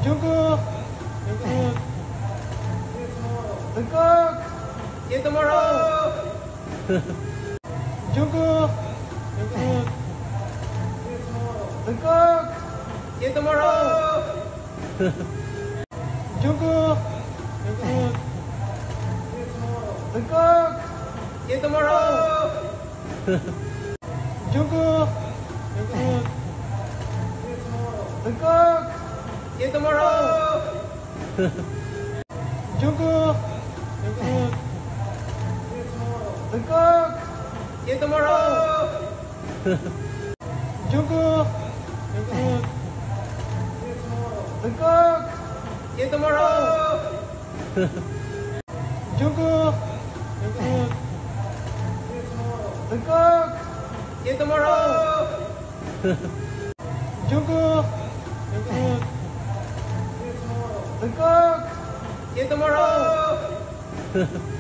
Jungkook. Jungkook. See you tomorrow. Jungkook. Jungkook. See you tomorrow. Jungkook. Jungkook. See you tomorrow. Jungkook. Jungkook. See you tomorrow. Jungkook. Jungkook. See you tomorrow. Jungkook. Jungkook. See you tomorrow. Jungkook. Jungkook. See you tomorrow. Jungkook. Jungkook. See you tomorrow.